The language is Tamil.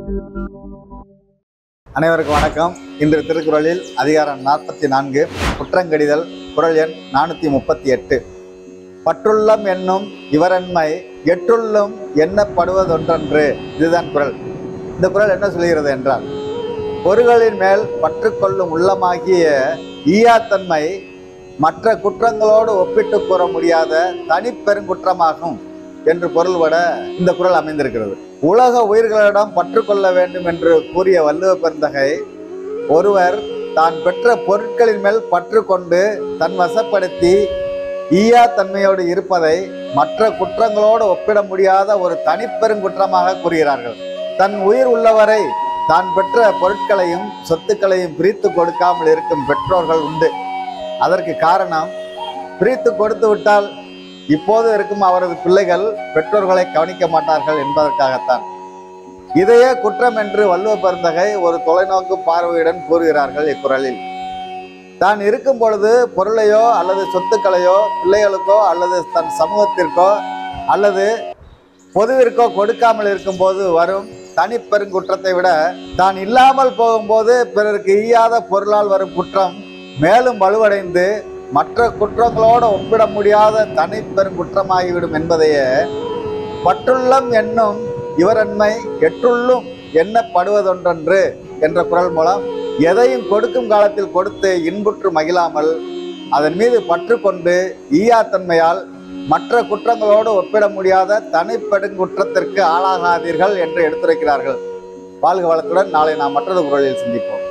அனைவருக்கும் வணக்கம். இன்று திருக்குறளில் அதிகாரம் 44 குற்றங்கடிதல், குறள் எண் 438. பற்றுள்ளம் என்னும் இவரன்மை எற்றுள்ளும் எண்ணப்படுவதொன்றன்று. இதுதான் குறள். இந்த குறள் என்ன சொல்கிறது என்றால், பொருள்களின் மேல் பற்று கொள்ளும் உள்ளமாகிய ஈயாத்தன்மை மற்ற குற்றங்களோடு ஒப்பிட்டு கூற முடியாத தனிப்பெருங்குற்றமாகும் என்று பொருள்பட இந்த குறள் அமைந்திருக்கிறது. உலக உயிர்களிடம் பற்று கொள்ள வேண்டும் என்று கூறிய வள்ளுவ பெருந்தகை, ஒருவர் தான் பெற்ற பொருட்களின் மேல் பற்று கொண்டு தன் வசப்படுத்தி ஈயா தன்மையோடு இருப்பதை மற்ற குற்றங்களோடு ஒப்பிட முடியாத ஒரு தனிப்பெருங்குற்றமாக கூறுகிறார்கள். தன் உயிர் உள்ளவரை தான் பெற்ற பொருட்களையும் சொத்துக்களையும் பிரித்து கொடுக்காமல் இருக்கும் பெற்றோர்கள் உண்டு. அதற்கு காரணம், பிரித்து கொடுத்து விட்டால் இப்போது இருக்கும் அவரது பிள்ளைகள் பெற்றோர்களை கவனிக்க மாட்டார்கள் என்பதற்காகத்தான். இதையே குற்றம் என்று வள்ளுவ பெருந்தகை ஒரு தொலைநோக்கு பார்வையுடன் கூறுகிறார்கள் இக்குறளில். தான் இருக்கும் பொழுது பொருளையோ அல்லது சொத்துக்களையோ பிள்ளைகளுக்கோ அல்லது தன் சமூகத்திற்கோ அல்லது பொதுவிற்கோ கொடுக்காமல் இருக்கும்போது வரும் தனிப்பெருங்குற்றத்தை விட, தான் இல்லாமல் போகும்போது பிறருக்கு ஈயாத பொருளால் வரும் குற்றம் மேலும் வலுவடைந்து மற்ற குற்றங்களோடு ஒப்பிட முடியாத தனிப்பெருங்குற்றமாகிவிடும் என்பதையே பற்றுள்ளம் என்னும் இவரன்மை எற்றுள்ளும் எண்ணப்படுவதொன்றன்று என்ற குறள் மூலம் எதையும் கொடுக்கும் காலத்தில் கொடுத்து இன்புற்று மகிழாமல் அதன் மீது பற்று கொண்டு ஈயாத்தன்மையால் மற்ற குற்றங்களோடு ஒப்பிட முடியாத தனிப்பெருங்குற்றத்திற்கு ஆளாகாதீர்கள் என்று எடுத்துரைக்கிறார்கள். வாழ்க வளத்துடன். நாளை நாம் மற்றொரு குறளில் சந்திப்போம்.